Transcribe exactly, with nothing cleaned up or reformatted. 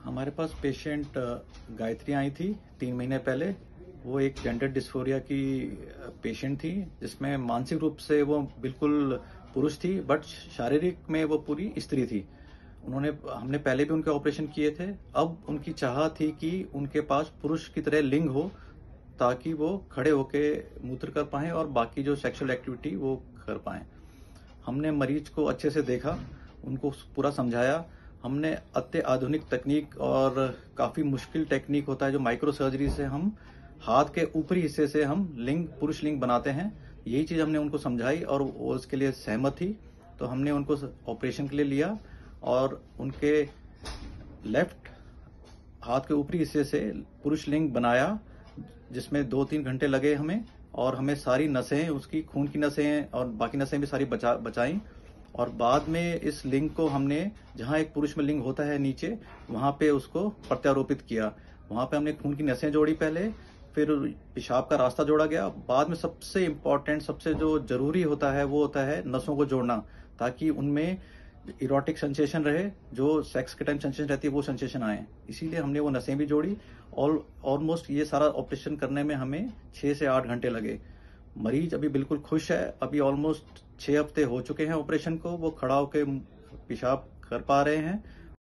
हमारे पास पेशेंट गायत्री आई थी तीन महीने पहले। वो एक जेंडर डिस्फोरिया की पेशेंट थी, जिसमें मानसिक रूप से वो बिल्कुल पुरुष थी, बट शारीरिक में वो पूरी स्त्री थी। उन्होंने हमने पहले भी उनके ऑपरेशन किए थे। अब उनकी चाह थी कि उनके पास पुरुष की तरह लिंग हो, ताकि वो खड़े होके मूत्र कर पाएं और बाकी जो सेक्सुअल एक्टिविटी वो कर पाएं। हमने मरीज को अच्छे से देखा, उनको पूरा समझाया। हमने अत्य आधुनिक तकनीक और काफी मुश्किल टेक्निक होता है जो माइक्रो सर्जरी से हम हाथ के ऊपरी हिस्से से हम लिंग पुरुष लिंग बनाते हैं। यही चीज हमने उनको समझाई और वो उसके लिए सहमत थी, तो हमने उनको ऑपरेशन के लिए लिया और उनके लेफ्ट हाथ के ऊपरी हिस्से से पुरुष लिंग बनाया, जिसमें दो तीन घंटे लगे हमें। और हमें सारी नसें, उसकी खून की नसें और बाकी नसें भी सारी बचा बचाई। और बाद में इस लिंग को हमने, जहां एक पुरुष में लिंग होता है नीचे, वहां पे उसको प्रत्यारोपित किया। वहां पे हमने खून की नसें जोड़ी पहले, फिर पेशाब का रास्ता जोड़ा गया। बाद में सबसे इम्पोर्टेंट, सबसे जो जरूरी होता है वो होता है नसों को जोड़ना, ताकि उनमें इरोटिक सेंसेशन रहे, जो सेक्स के टाइम सेंसेशन रहती है वो सेंसेशन आए। इसीलिए हमने वो नसें भी जोड़ी। और ऑलमोस्ट ये सारा ऑपरेशन करने में हमें छह से आठ घंटे लगे। मरीज अभी बिल्कुल खुश है। अभी ऑलमोस्ट छह हफ्ते हो चुके हैं ऑपरेशन को। वो खड़ा होकर पेशाब कर पा रहे हैं।